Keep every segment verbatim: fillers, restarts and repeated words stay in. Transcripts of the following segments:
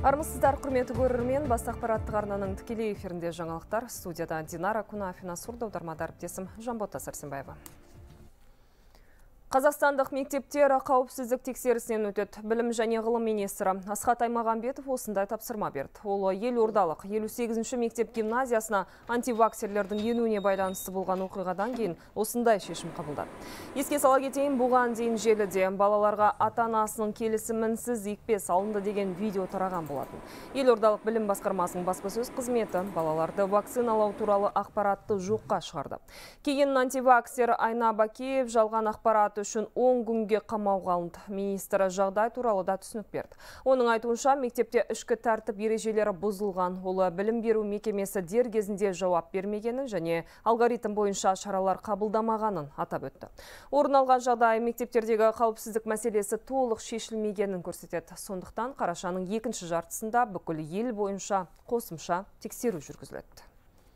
Армысыздар, құрметті көрермен, бас ақпараттық арнаның тікелей эфирінде жаңалықтар. Студияда Динара Кунафина, сурда аудармада әріптесім Жанбота Сәрсенбаева. Қазақстандық мектептер қауіпсіздік тексерісінен өтеді. Білім және ғылым министрі Асхат Аймағамбетов осындай тапсырма берді. Ол елордалық елу сегізінші мектеп гимназиясына антиваксерлердің енуіне байланысты болған оқиғадан кейін осындай шешім қабылдады. Еске сала кетейін, бұған дейін желіде балаларға ата-анасының келісімінсіз екпе салынды деген видео тараған болатын. Елордалық білім басқармасының баспасөз қызметі балаларды вакциналау туралы ақпаратты жоққа шығарды. Кейін антиваксер Айна Бакеев жалған ақпарат үшін он күнге қамауға алынды. Министрі жағдай туралы да түсінік берді. Оның айтуынша, мектепте ішкі тәртіп ережелері бұзылған. Ол білім беру мекемесі дер кезінде жауап бермегенін және алгоритм бойынша шаралар қабылдамағанын атап өтті. Орын алған жағдай мектептердегі қауіпсіздік мәселесі толық шешілмегенін көрсетеді. Сондықтан қарашаның екінші жартысында бүкіл ел бойынша қосымша тексеру жүргізіледі.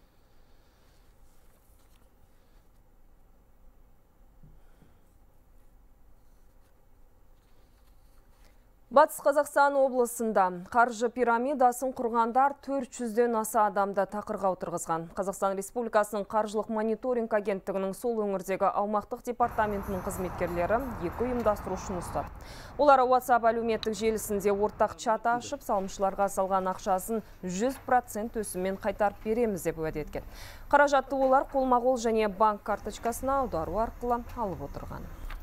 Батыс Қазақстан облысында қаржы пирамидасын құрғандар төрт жүзден аса адамды тақырға отырғызған. Қазақстан Республикасының қаржылық мониторинг агенттігінің сол өңірдегі аумақтық департаментінің қызметкерлері екі ұйымдастырушыны ұстады. Олар WhatsApp әлеуметтік желісінде ортақ чат ашып, салымшыларға салған ақшасын жүз процент өсіммен қайтарып береміз деп уәде еткен. Қаражатты олар қолма-қол және банк карточкасына аудару арқылы алып отырған.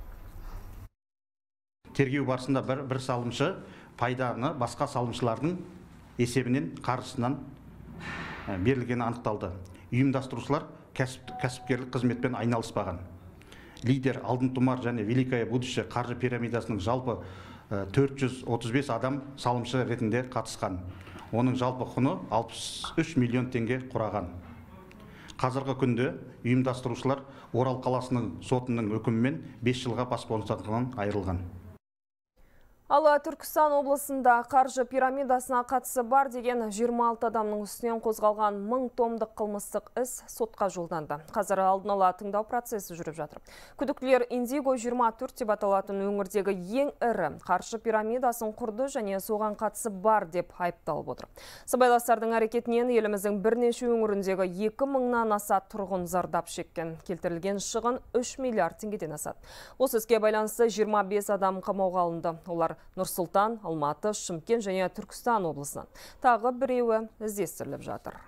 Тергеу барысында бір, бір салымшы пайданы басқа салымшылардың есебінен қаржысынан берілгені анықталды. Ұйымдастырушылар кәсіп, кәсіпкерлік қызметпен айналыспаған. Лидер, Алтын тұмар және Великое будущее қаржы пирамидасының жалпы төрт жүз отыз бес адам салымшы ретінде қатысқан. Оның жалпы құны алпыс үш миллион теңге құраған. Қазіргі күнде ұйымдастырушылар Орал қаласының сотының үкімімен бес жылға бас бостандығынан айырылған. Ал Түркістан облысында қаржы пирамидасына қатысы бар деген жиырма алты адамның үстінен қозғалған мың томдық қылмыстық іс сотқа жолданды. Қазір алдын ала тыңдау процесі жүріп жатыр. Күдіктілер Индиго жиырма төрт деп аталатын өңірдегі ең ірі қаржы пирамидасын құрды және соған қатысы бар деп айыпталып отыр. Сыбайластардың әрекетінен еліміздің бірнеше өңіріндегі екі мыңнан аса тұрғын зардап шеккен. Келтірілген шығын үш миллиард теңгеден асады. Осы іске байланысты жиырма бес адам қамауға алынды. Олар Нұр-Сұлтан, Алматы, Шымкент және Түркістан облысынан. Тағы біреуі іздестіріліп жатыр.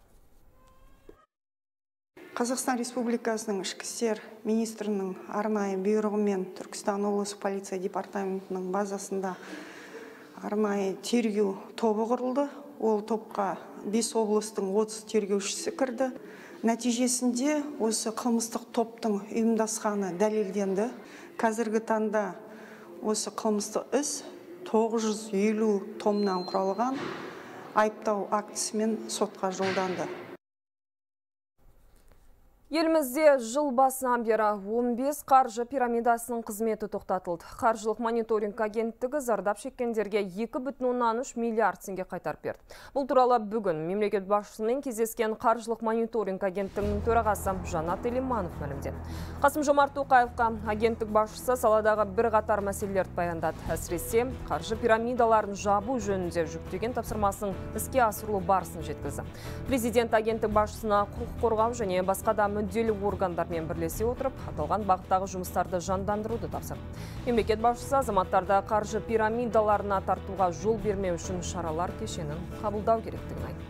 Қазақстан Республикасының ішкі істер министрінің арнайы бұйрығымен Түркістан облысы полиция департаментінің базасында арнайы тергеу тобы құрылды. Ол топқа бес облыстың отыз тергеушісі кірді. Нәтижесінде осы қылмыстық топтың ұйымдасқаны дәлелденді. Қазіргі таңда осы қылмыстық іс тоғыз жүз елу томнан құралған айыптау актісімен сотқа жолданды. Елімізде жыл басынан бері он бес қаржы пирамидасының қызметі тоқтатылды. Қаржылық мониторинг агенттігі зардап шеккендерге екі бүтін оннан үш миллиард теңге қайтарып берді. Бұл туралы бүгін мемлекет басшысымен кездескен қаржылық мониторинг агенттігінің төрағасы Жанат Елиманов мәлімдеді. Қасым-Жомарт Тоқаевқа агенттік басшысы саладағы бір қатар мәселелерді баяндады. Әсіресе қаржы пирамидаларын жабу жөнінде жүктеген тапсырмасының іске асырылу барысын жеткізді. Президент агенттік басшысына құқық қорғау және басқа да мүдделі органдармен бірлесе отырып, аталған бағыттағы жұмыстарды жандандыруды тапсырды. Мемлекет басшысы азаматтарды қаржы пирамидаларына тартуға жол бермеу үшін шаралар кешенін қабылдау керектігін айтты.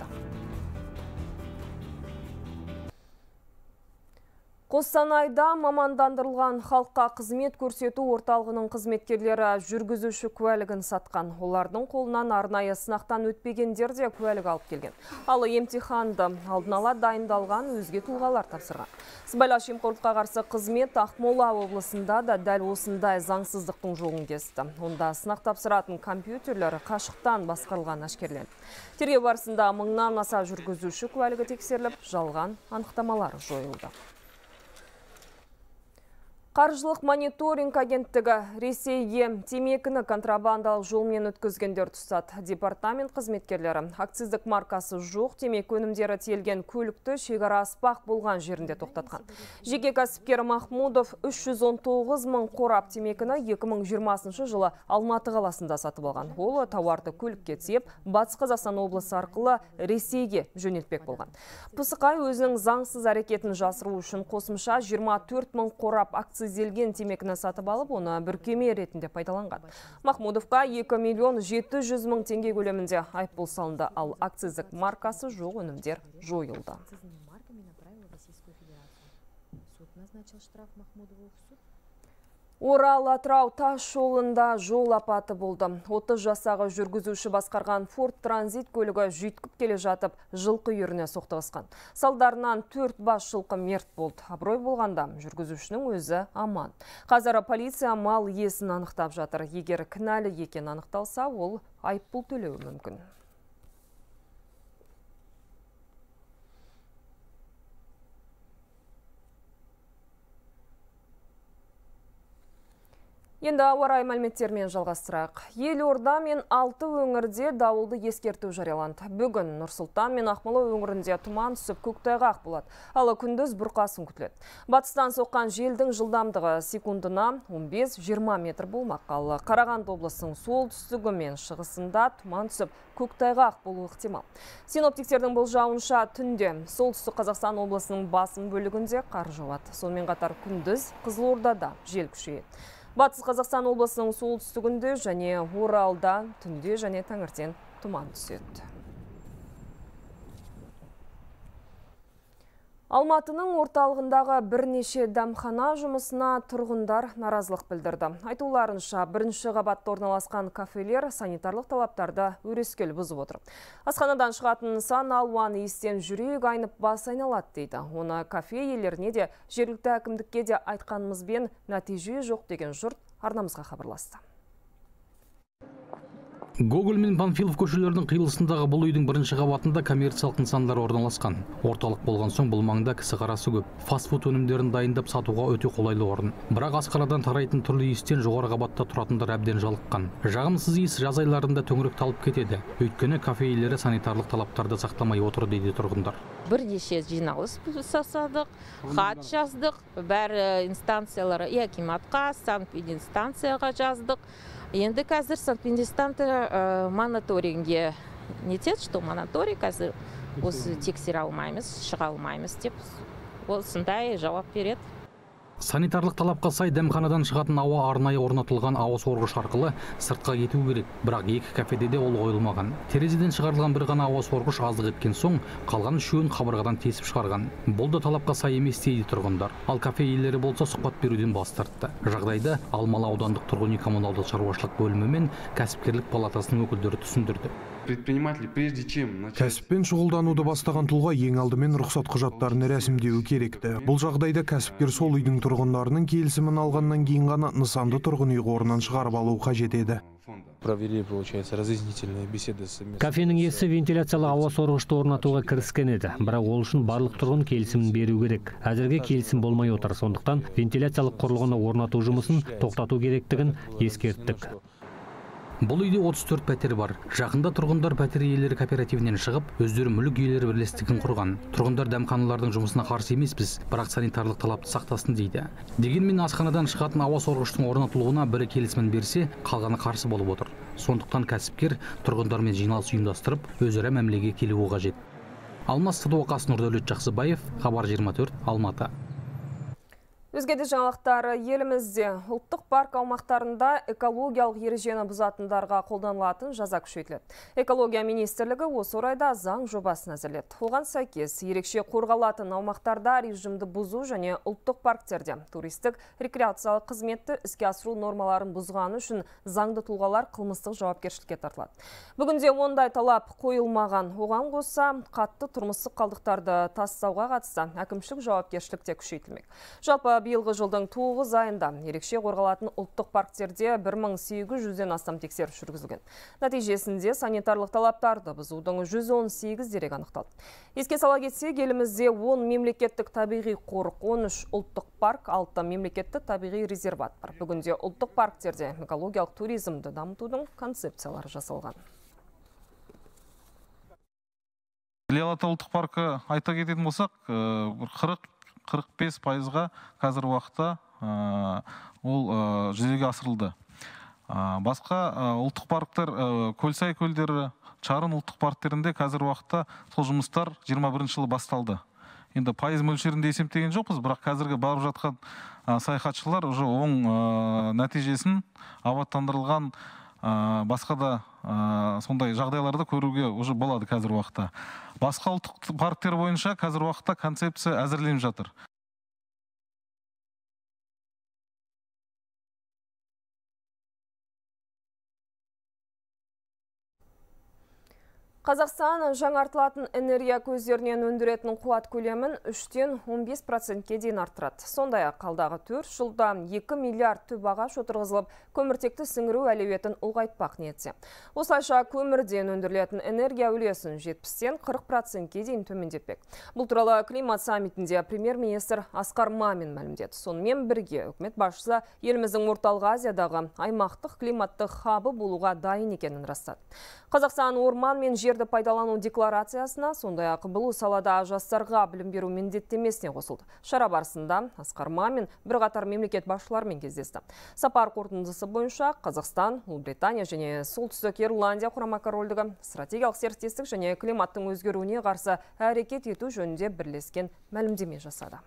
Қостанайда мамандандырылған халыққа қызмет көрсету орталығының қызметкерлері жүргізуші куәлігін сатқан. Олардың қолынан арнайы сынақтан өтпегендер де куәлік алып келген. Ал емтиханды алдын ала дайындалған өзге тұлғалар тапсырған. Сыбайлас жемқорлыққа қарсы қызмет Ақмола облысында да дәл осындай заңсыздықтың жолын кесті. Онда сынақ тапсыратын компьютерлер қашықтан басқарылған әшкерленді. Тергеу барысында мыңнан аса жүргізуші куәлігі тексеріліп, жалған анықтамалар жойылды. Қаржылық мониторинг агенттігі Ресейге темекіні контрабандалық жолмен өткізгендер тұстады. Департамент қызметкерлері акциздік маркасы жоқ темекі өнімдері тиелген көлікті шекара аспақ болған жерінде тоқтатқан. Жеке кәсіпкер Махмудов үш жүз он тоғыз мың қорап темекіні екі мың жиырмасыншы жылы Алматы қаласында сатып алған. Ол тауарды көлікке тиеп, Батыс Қазақстан облысы арқылы Ресейге жөнелтпек болған. Пысықай өзінің заңсыз әрекетін жасыру үшін қосымша жиырма төрт мың қорап акцизделген темекіні сатып алып, оны бүркеме ретінде пайдаланған. Махмудовқа екі миллион жеті жүз мың теңге көлемінде айыппұл салынды, ал акциздік маркасы жоқ өнімдер жойылды. Орал Атырау тас жолында жол апаты болды. отыз жасағы жүргізуші басқарған Ford Transit көлігі жүйткіп келе жатып, жылқы үйіріне соқтығысқан. Салдарынан төрт бас жылқы мерт болды. Абырой болғанда жүргізушінің өзі аман. Қазір полиция мал иесін анықтап жатыр. Егер кінәлі екен анықталса, ол айыппұл төлеуі мүмкін. Енді ауа райы мәліметтермен жалғастырақ. Елорда мен алты өңірде дауылды ескерту жарияланды. Бүгін Нұр-Сұлтан мен Ақмола өңірінде тұман түсіп көктайғақ болады. Ал күндіз бұрқасын күтіледі. Батыстан соққан желдің жылдамдығы секундына он бес жиырма метр болмақ. Ал Қарағанды облысының солтүстігі мен шығысында тұман түсіп көктайғақ болуы ықтимал. Синоптиктердің болжауынша түнде солтүстік Қазақстан облысының басым бөлігінде қар жауады. Сонымен қатар күндіз Қызылордада жел күшейеді. Батыс Қазақстан облысының солтүстігінде және Оралда түнде және таңертең тұман түседі. Алматының орталығындағы бірнеше дәмхана жұмысына тұрғындар наразылық білдірді. Айтуларынша, бірінші қабатта орналасқан кафелер санитарлық талаптарды өрескел бұзып отыр. Асханадан шығатын нысан алуан иістен жүрек айнып бас айналады дейді. Оны кафе иелеріне де жергілікті әкімдікке де айтқанымызбен нәтиже жоқ деген жұрт арнамызға хабарласты. Гоголь мен Панфилов көшелерінің қиылысындағы бұл үйдің бірінші қабатында коммерциялық нысандар орналасқан. Орталық болған соң бұл маңда кісі қарасы көп. Фастфуд өнімдерін дайындап сатуға өте қолайлы орын. Бірақ асханадан тарайтын түрлі иістен жоғары қабатта тұратындар әбден жалыққан. Жағымсыз иіс жаз айларында төңірек талып кетеді. Өйткені кафе иелері санитарлық талаптарды сақтамай отыр дейді тұрғындар. Бірнеше жиналыс жасадық, хат жаздық, бәрі инстанциялары, и акиматқа, санэпидинстанцияға жаздық. Енді қазір санэпидинстанция мониторинге нетеді, что мониторий қазір осы тексере алмаймыз, шыға алмаймыз деп осындай жауап береді. Санитарлық талапқа сай дәмханадан шығатын ауа арнайы орнатылған ауа сорғыш арқылы сыртқа кету керек, бірақ екі кафеде де ол қойылмаған. Терезеден шығарылған бір ғана ауа сорғыш аздық еткен соң, қалған үшеуін қабырғадан тесіп шығарған. Бұл да талапқа сай емес дейді тұрғындар. Ал кафе иелері болса сұхбат беруден бас тартты. Жағдайды Алмалы аудандық тұрғын үй коммуналдық шаруашылық бөлімі мен кәсіпкерлік палатасының өкілдері түсіндірді. Кәсіппен шұғылдануды бастаған тұлға ең алдымен рұқсат құжаттарын рәсімдеуі керекті. Бұл жағдайда кәсіпкер сол үйдің тұрғындарының келісімін алғаннан кейін ғана нысанды тұрғын үй қорынан шығарып алу қажет еді. Кафенің иесі вентиляциялы ауа сорғышты орнатуға кіріскен еді, бірақ ол үшін барлық тұрғын келісімін беру керек. Әзірге келісім болмай отыр, сондықтан вентиляциялық құрылғыны орнату жұмысын тоқтату керектігін ескерттік. Бұл үйде отыз төрт пәтер бар. Жақында тұрғындар пәтер иелері кооперативінен шығып, өздері мүлік иелері бірлестігін құрған. Тұрғындар дәмханалардың жұмысына қарсы емеспіз, бірақ санитарлық талапты сақтасын дейді. Дегенмен асханадан шығатын ауа сорғыштың орнатылуына бірі келісімін берсе, қалғаны қарсы болып отыр. Сондықтан кәсіпкер тұрғындармен жиналыс ұйымдастырып, өзара мәмілеге келуі қажет. Алмас Садуақас, Нұрдәулет Жақсыбаев, Хабар жиырма төрт, Алматы. Өзгеде жаңалықтары елімізде ұлттық парк аумақтарында экологиялық ережені бұзатындарға қолданылатын жаза күшейтіледі. Экология министрлігі осы орайда заң жобасын әзірледі. Оған сәйкес ерекше қорғалатын аумақтарда режимді бұзу және ұлттық парктерде туристік рекреациялық қызметті іске асыру нормаларын бұзғаны үшін заңды тұлғалар қылмыстық жауапкершілікке тартылады. Бүгінде ондай талап қойылмаған. Оған қоса қатты тұрмыстық қалдықтарды тастауға қатысты әкімшілік жауапкершілік те күшейтілмек. Жалпы биылғы жылдың тоғыз айында ерекше қорғалатын ұлттық парктерде бір мың сегіз жүзден астам тексеріс жүргізілген. Нәтижесінде санитарлық талаптарды бұзудың жүз он сегіз дерек анықталды. Еске сала кетсек, елімізде он мемлекеттік табиғи қорық, он үш ұлттық парк, алты мемлекеттік табиғи резерват бар. Бүгінде ұлттық парктерде экологиялық туризмді дамытудың концепциялары жасалған. Іле-Алатау ұлттық паркі айта кететін болсақ, қырық қырық бес пайызға қазір уақытта ол жүзеге асырылды. Басқа ұлттық парктер, Көлсай көлдері, Чарын ұлттық парктерінде қазір уақытта сол жұмыстар жиырма бірінші жылы басталды. Енді пайыз мөлшерінде есептеген жоқпыз, бірақ қазіргі барып жатқан саяхатшылар уже оң нәтижесін абаттандырылған басқа да сондай жағдайларды көруге уже болады қазір уақытта. Басқа ұлттық парктер бойынша қазір уақытта концепция әзірленіп жатыр. Қазақстан жаңартылатын энергия көздерінен өндіретін қуат көлемін үштен он бес процентке дейін арттырады. Сондай-ақ алдағы төрт жылда екі миллиард түп ағаш отырғызылып, көміртекті сіңіру әлеуетін ұлғайтпақ ниетте. Осылайша көмірден өндірілетін энергия үлесін жетпістен қырық процентке дейін төмендетпек. Бұл туралы климат саммитінде премьер-министр Асқар Мамин мәлімдеді. Сонымен бірге үкімет басшысы еліміздің орталық Азиядағы аймақтық климаттық хабы болуға дайын екенін растады. Қазақстан орман мен жерді пайдалану декларациясына, сондай-ақ бұл салада жастарға білім беру міндеттемесіне қосылды. Шара барысында Асқар Мамин бірқатар мемлекет басшыларымен кездесті. Сапар қорытындысы бойынша Қазақстан, Ұлыбритания және Солтүстік Ирландия құрама корольдігі стратегиялық серіктестік және климаттың өзгеруіне қарсы әрекет ету жөнінде бірлескен мәлімдеме жасады.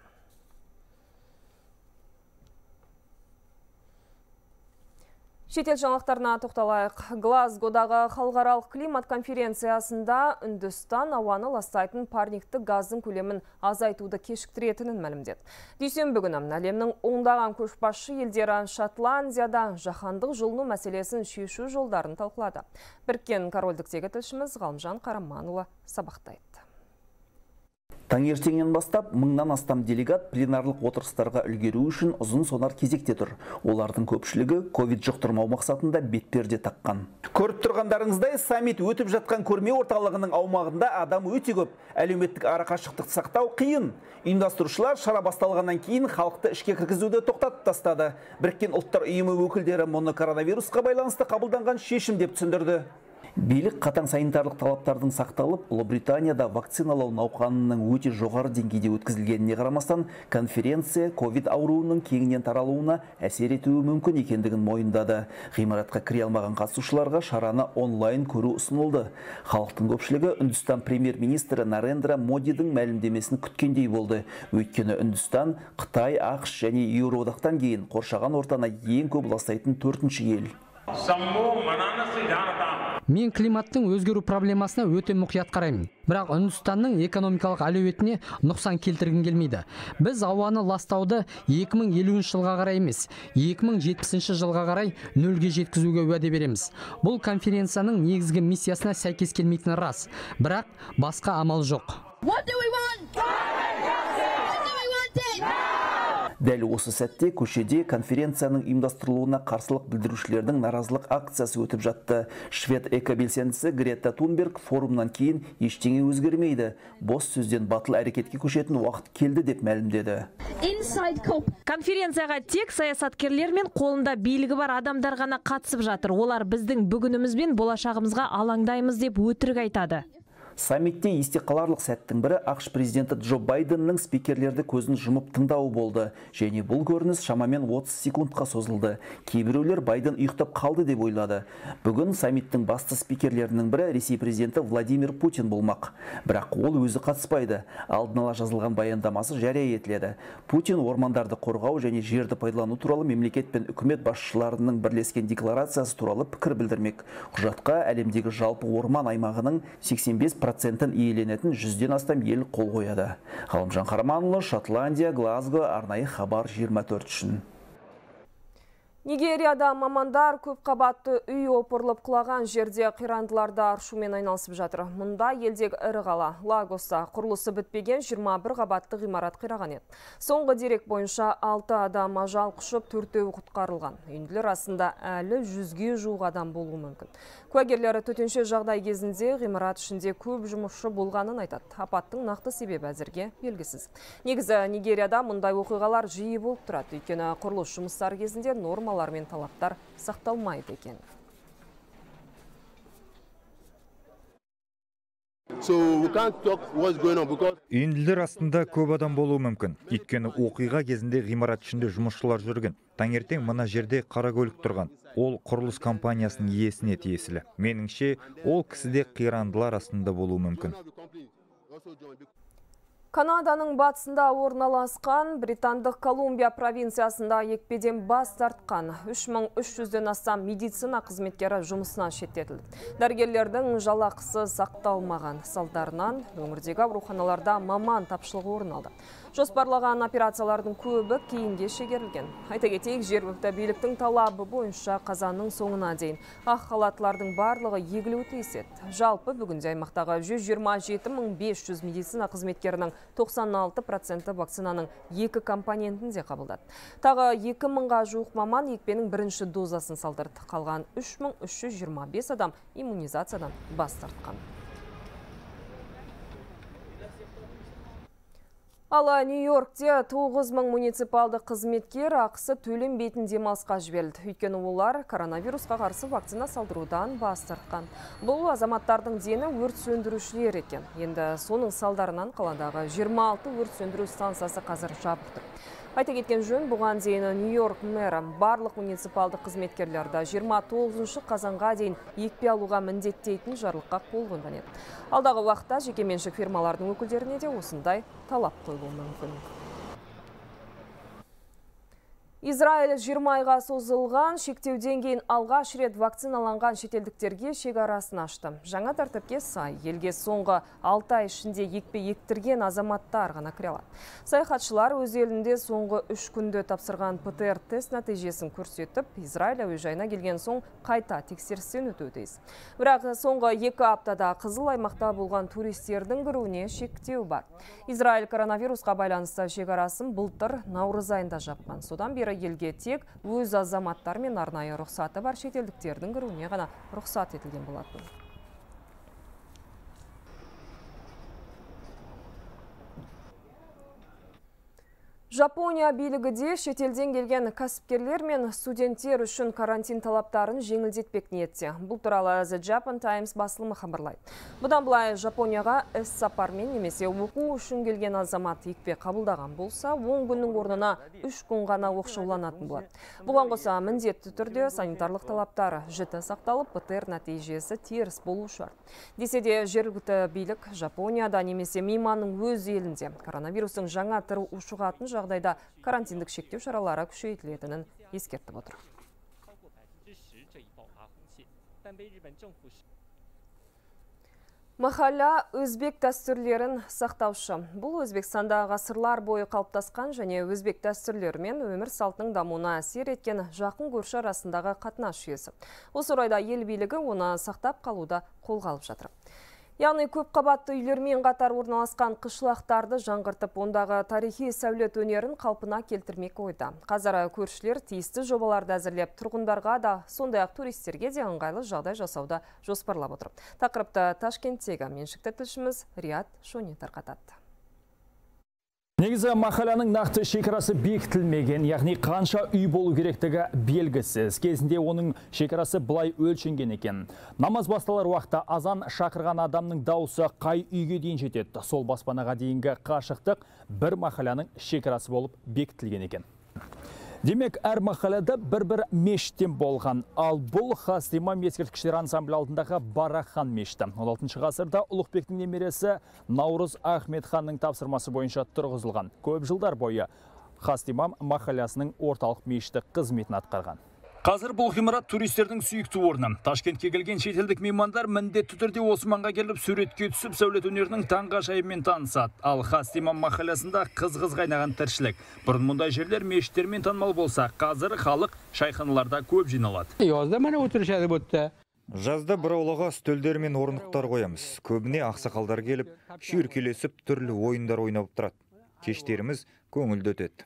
Шетел жаңалықтарына тоқталайық. Глазгодағы халықаралық климат конференциясында Үндістан ауаны ластайтын парниктік газдың көлемін азайтуды кешіктіретінін мәлімдеді. Дүйсенбі күні әлемнің ондаған көшбасшы елдері Шотландияда жаһандық жылыну мәселесін шешу жолдарын талқылады. Біріккен корольдіктегі тілшіміз Ғалымжан Қараманұлы сабақтайды. Таңертеңнен бастап мыңнан астам делегат пленарлық отырыстарға үлгеру үшін ұзын сонар кезекте тұр. Олардың көпшілігі ковид жұқтырмау мақсатында бетперде таққан. Көріп тұрғандарыңыздай, саммит өтіп жатқан көрме орталығының аумағында адам өте көп. Әлеуметтік арақашықтықты сақтау қиын. Ұйымдастырушылар шара басталғаннан кейін халықты ішке кіргізуді тоқтатып тастады. Біріккен ұлттар ұйымы өкілдері мұны коронавирусқа байланысты қабылданған шешім деп түсіндірді. Билік қатаң санитарлық талаптардың сақталып, Ұлыбританияда вакциналау науқанының өте жоғары деңгейде өткізілгеніне қарамастан, конференция ковид ауруының кеңінен таралуына әсер етуі мүмкін екендігін мойындады. Ғимаратқа кіре алмаған қатысушыларға шараны онлайн көру ұсынылды. Халықтың көпшілігі Үндістан премьер-министрі Нарендра Модидің мәлімдемесін күткендей болды. Өйткені Үндістан, Қытай, ақш және Еуроодақтан кейін қоршаған ортаны ең көп ластайтын төртінші ел. Мен климаттың өзгеру проблемасына өте мұқият қараймын. Бірақ Үндістанның экономикалық әлеуетіне нұқсан келтіргім келмейді. Біз ауаны ластауды екі мың елуінші жылға қарай емес, екі мың жетпісінші жылға қарай нөлге жеткізуге уәде береміз. Бұл конференцияның негізгі миссиясына сәйкес келмейтіні рас, бірақ басқа амал жоқ. Дәл осы сәтте көшеде конференцияның ұйымдастырылуына қарсылық білдірушілердің наразылық акциясы өтіп жатты. Швед экобелсендісі Грета Тунберг форумнан кейін ештеңе өзгермейді. Бос сөзден батыл әрекетке көшетін уақыт келді деп мәлімдеді. Конференцияға тек саясаткерлер мен қолында билігі бар адамдар ғана қатысып жатыр. Олар біздің бүгініміз бен болашағымызға алаңдаймыз деп өтірік айтады. Саммитте есте қаларлық сәттің бірі ақш президенті Джо Байденнің спикерлерді көзін жұмып тыңдауы болды. Және бұл көрініс шамамен отыз секундқа созылды. Кейбіреулер Байден ұйықтап қалды деп ойлады. Бүгін саммиттің басты спикерлерінің бірі Ресей президенті Владимир Путин болмақ. Бірақ ол өзі қатыспайды. Алдын ала жазылған баяндамасы жария етіледі. Путин ормандарды қорғау және жерді пайдалану туралы мемлекет пен үкімет басшыларының бірлескен декларациясы туралы пікір білдірмек. Құжатқа әлемдегі жалпы орман аймағының сексен бес процентін иеленетін жүзден астам ел қол қояды. Ғалымжан Қараманұлы, Шотландия, Глазго, арнайы хабар жиырма төрт үшін. Нигерияда мамандар көп қабатты үй опырылып құлаған жерде қирандыларды аршумен айналысып жатыр. Мұнда елдегі ірі қала Лагоста құрылысы бітпеген жиырма бір қабатты ғимарат қираған еді. Соңғы дерек бойынша алты адам ажал құшып, төртеуі құтқарылған. Үйінділер астында әлі жүзге жуық адам болуы мүмкін. Куәгерлері төтенше жағдай кезінде ғимарат ішінде көп жұмысшы болғанын айтады. Апаттың нақты себебі әзірге белгісіз. Негізі Нигерияда мұндай оқиғалар жиі болып тұрады. Өйткені құрылыс жұмыстары кезінде нормалар мен талаптар сақталмайды екен. Үйінділер астында көп адам болуы мүмкін. Өйткені оқиға кезінде ғимарат ішінде жұмысшылар жүрген. Таңертең мына жерде қара көлік тұрған. Ол құрылыс компаниясының иесіне тиесілі. Меніңше, ол кісіде қирандылар астында болуы мүмкін. Канаданың батысында орналасқан британдық Колумбия провинциясында екпеден бас тартқан үш мың үш жүзден астам медицина қызметкері жұмысынан шеттетілді. Дәрігерлердің жалақысы сақталмаған салдарынан өңірдегі ауруханаларда маман тапшылығы орын алды. Жоспарлаған операциялардың көбі кейінге шегерілген. Айта кетейік, жергілікті биліктің талабы бойынша қазанның соңына дейін ақ халаттылардың барлығы егілуі тиіс еді. Жалпы бүгінде аймақтағы жүз жиырма жеті мың бес жүз медицина қызметкерінің тоқсан алты проценті вакцинаның екі компонентінде қабылдады. Тағы екі мыңға жуық маман екпенің бірінші дозасын салдырды. Қалған үш мың үш жүз жиырма бес адам иммунизациядан бас тартқан. Ала Нью-Йоркте тоғыз мың муниципалды қызметкер ақысы төленбейтін демалысқа жіберілді. Өйткені олар коронавирусқа қарсы вакцина салдырудан бас тартқан. Бұл азаматтардың дені өрт сөндірушілер екен. Енді соның салдарынан қаладағы жиырма алты өрт сөндіру станциясы қазір жабық тұр. Айта кеткен жөн, бұған дейін Нью-Йорк мэрі барлық муниципалды қызметкерлерді жиырма тоғызыншы қазанға дейін екпе алуға міндеттейтін жарлыққа қол қойған еді. Алдағы уақытта жекеменшік фирмалардың өкілдеріне де осындай талап қойылуы мүмкін. Израиль жиырма айға созылған шектеуден кейін алғаш рет вакциналанған шетелдіктерге шекарасын ашты. Жаңа тәртіпке сай, елге соңғы алты ай ішінде екпе ектірген азаматтар ғана кіре алады. Саяхатшылар өз елінде соңғы үш күнде тапсырған пэ тэ эр тест нәтижесін көрсетіп, Израиль әуежайына келген соң қайта тексерістен өтуі тиіс. Бірақ соңғы екі аптада қызыл аймақта болған туристердің кіруіне шектеу бар. Израиль коронавирусқа байланысты шекарасын былтыр наурыз айында жапқан. Содан бері елге тек өз азаматтар мен арнайы рұқсаты бар шетелдіктердің кіруіне ғана рұқсат етілген болатын. Жапония билігі де шетелден келген кәсіпкерлер мен студенттер үшін карантин талаптарын жеңілдетпек ниетте. Бұл туралы The Japan Times басылымы хабарлайды. Бұдан былай Жапонияға іс сапармен немесе оқу үшін келген азамат екпе қабылдаған болса, он күннің орнына үш күн ғана оқшауланатын болады. Бұған қоса міндетті түрде санитарлық талаптары жіті сақталып, пэ тэ эр нәтижесі теріс болуы шарт. Десе де жергілікті билік Жапонияда немесе мейманның өз елінде коронавирустың жаңа түрі ушығатын жағдайда карантиндік шектеу шаралары күшейтілетінін ескертіп отыр. Махалла өзбек дәстүрлерін сақтаушы. Бұл Өзбекстанда ғасырлар бойы қалыптасқан және өзбек дәстүрлерімен өмір салтының дамуына әсер еткен жақын көрші арасындағы қатынас жүйесі. Осы орайда ел билігі оны сақтап қалуда қолға алып жатыр. Яғни көп қабатты үйлермен қатар орналасқан қышлақтарды жаңғыртып, ондағы тарихи сәулет өнерін қалпына келтірмек ойда. Қазір көршілер тиісті жобаларды әзірлеп, тұрғындарға да, сондай-ақ туристерге де ыңғайлы жағдай жасауды жоспарлап отыр. Тақырыпты Ташкенттегі меншікті тілшіміз Риат Шони тарқатады. Негізі махаланың нақты шекарасы бекітілмеген, яғни қанша үй болу керектігі белгісіз. Кезінде оның шекарасы былай өлшенген екен. Намаз басталар уақытта азан шақырған адамның дауысы қай үйге дейін жетеді. Сол баспанаға дейінгі қашықтық бір махаланың шекарасы болып бекітілген екен. Демек, әр махалада бір-бір мешіттен болған. Ал бұл Хастима ескерткіштер ансамблі алдындағы Барахан мешіті. он алтыншы ғасырда Ұлықбектің немересі Наурыз Ахмет ханның тапсырмасы бойынша тұрғызылған. Көп жылдар бойы Хастима махаласының орталық мешіті қызметін атқарған. Қазір бұл ғимарат туристердің сүйікті орны. Ташкентке келген шетелдік меймандар міндетті түрде осы маңға келіп суретке түсіп сәулет өнерінің таңғажайыбымен танысады. Ал Хастимам махалласында қыз-қыз қайнаған тіршілік. Бұрын мұндай жерлер мешіттермен танымал болса, қазір халық шайханаларда көп жиналады. Yazda mana o'tirishadi bu yerda. Жазда бір аулаға үстелдер мен орындықтар қоямыз. Көбіне ақсақалдар келіп, шүйіркелесіп түрлі ойындар ойнап тұрады. Кештеріміз көңілді өтеді.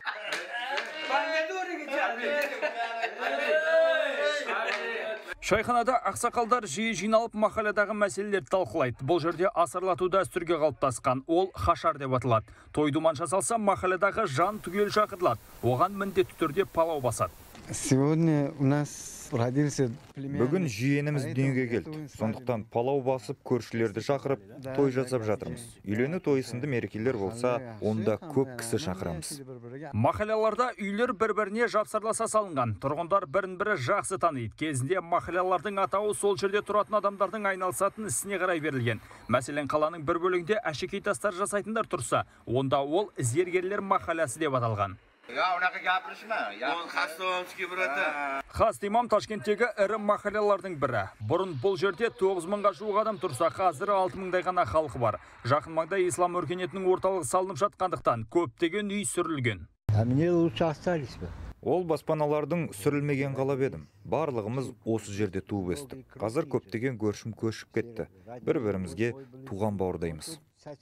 Шайханада ақсақалдар жиі жиналып махаллядағы мәселелерді талқылайды. Бұл жерде асарлату дәстүрге қалыптасқан, ол хашар деп аталады. Той-думан жасалса, махаллядағы жан түгел шақырылады. Оған міндетті түрде палау басады. Сегодня у нас родился Бүгін жиеніміз дүниеге келді. Сондықтан палау басып, көршілерді шақырып, той жасап жатырмыз. Үйлену тойысынды мерекелер болса, онда көп кісі шақырамыз. Махаляларда үйлер бір-біріне жапсарласа салынған. Тұрғындар бірін-бірі жақсы таниды. Кезінде махалялардың атауы сол жерде тұратын адамдардың айналысатын ісіне қарай берілген. Мәселен, қаланың бір бөлігінде әшекей тастар жасайтындар тұрса, онда ол зергерлер махаллясы деп аталған. Хастимам Ташкенттегі ірі махаллалардың бірі. Бұрын бұл жерде тоғыз мыңға жуық адам тұрса, қазір алты мыңдай ғана халқы бар. Жақын маңда ислам өркениетінің орталығы салынып жатқандықтан көптеген үй сүрілген. Ол баспаналардың сүрілмеген қалап едім. Барлығымыз осы жерде туып өстік. Қазір көптеген көршім көшіп кетті. Бір-бірімізге туған бауырдаймыз.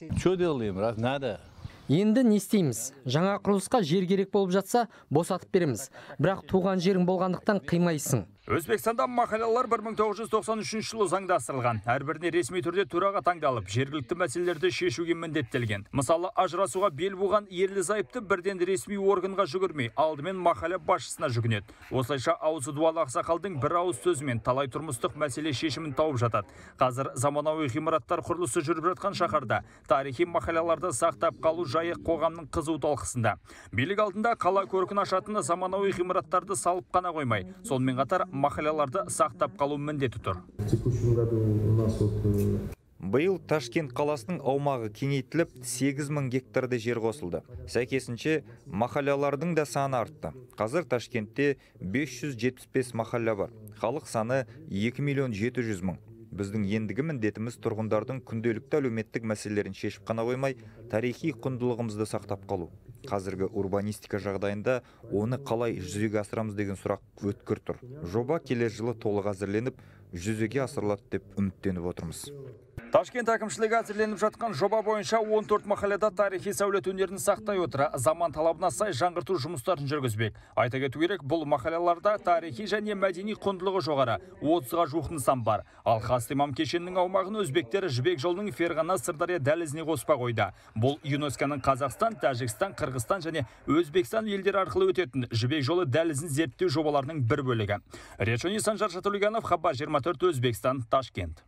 Енді не істейміз? Жаңа құрылысқа жер керек болып жатса, босатып береміз. Бірақ туған жерің болғандықтан қимайсың. Өзбекстанда махаллалар бір мың тоғыз жүз тоқсан үшінші жылы заңдастырылған. Әрбіріне ресми түрде төраға таңдалып, жергілікті мәселелерді шешуге міндеттелген. Мысалы, ажырасуға бел буған ерлі зайыпты бірден ресми органға жүгірмей, алдымен махалла басшысына жүгінеді. Осылайша аузы дуалы ақсақалдың бір ауыз сөзімен талай тұрмыстық мәселе шешімін тауып жатады. Қазір заманауи ғимараттар құрылысы жүріп жатқан шаһарда тарихи махаллаларды сақтап қалу жайы қоғамның қызу талқысында. Билік алдында қала көркін ашатыны заманауи ғимараттарды салып қана қоймай, сонымен қатар махаллаларды сақтап қалу міндеті тұр. Биыл Ташкент қаласының аумағы кеңейтіліп, сегіз мың гектарды жер қосылды. Сәйкесінше махаллалардың да саны артты. Қазір Ташкентте бес жүз жетпіс бес махалла бар. Халық саны екі миллион жеті жүз мың. Біздің ендігі міндетіміз тұрғындардың күнделікті әлеуметтік мәселелерін шешіп қана қоймай, тарихи құндылығымызды сақтап қалу. Қазіргі урбанистика жағдайында оны қалай жүзеге асырамыз деген сұрақ өткір тұр. Жоба келер жылы толық әзірленіп, жүзеге асырылады деп үміттеніп отырмыз. Ташкент әкімшілігі әзірленіп жатқан жоба бойынша он төрт махаллада тарихи сәулет өнерін сақтай отыра, заман талабына сай жаңғырту жұмыстарын жүргізбек. Айта кету керек, бұл махаллаларда тарихи және мәдени құндылығы жоғары отызға жуық нысан бар. Ал Хастимам кешенінің аумағын өзбектер Жібек жолының Ферғана Сырдария дәлізіне қоспа қойды. Бұл ЮНЕСКО-ның Қазақстан, Тәжікстан, Қырғызстан және Өзбекстан елдері арқылы өтетін Жібек жолы дәлізін зерттеу жобаларының бір бөлігі. Речони Санжар Шатулиганов, Хабар жиырма төрт, Өзбекстан, Ташкент.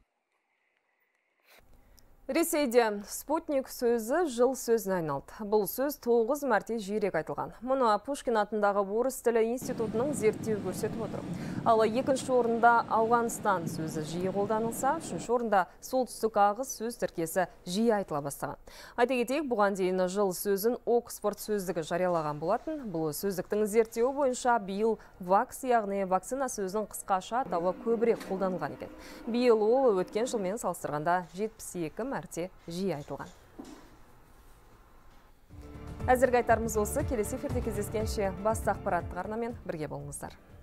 Ресейде спутник сөзі жыл сөзіне айналды. Бұл сөз тоғыз мәрте жиірек айтылған. Мұны Пушкин атындағы орыс тілі институтының зерттеу көрсетіп отыр. Ал екінші орында Ауғанстан сөзі жиі қолданылса, үшінші орында солтүстік ағыс сөз тіркесі жиі айтыла бастаған. Айта кетейік, бұған дейін жыл сөзін Оксфорд сөздігі жариялаған болатын. Бұл сөздіктің зерттеуі бойынша биыл вакс, яғни вакцина сөзінің қысқаша атауы көбірек қолданылған екен. Биыл ол өткен жылмен салыстырғанда жетпіс екі мәрте жиі айтылған. Әзірге айтарымыз осы. Келесі эфирде кездескенше басты ақпараттық арнамен бірге болыңыздар.